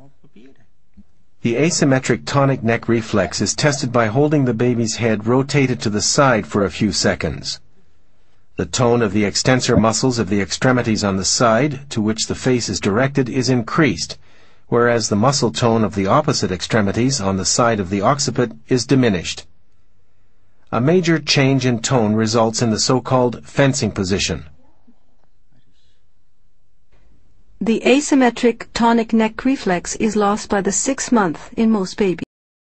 The asymmetric tonic neck reflex is tested by holding the baby's head rotated to the side for a few seconds. The tone of the extensor muscles of the extremities on the side to which the face is directed is increased, whereas the muscle tone of the opposite extremities on the side of the occiput is diminished. A major change in tone results in the so-called fencing position. The asymmetric tonic neck reflex is lost by the 6th month in most babies.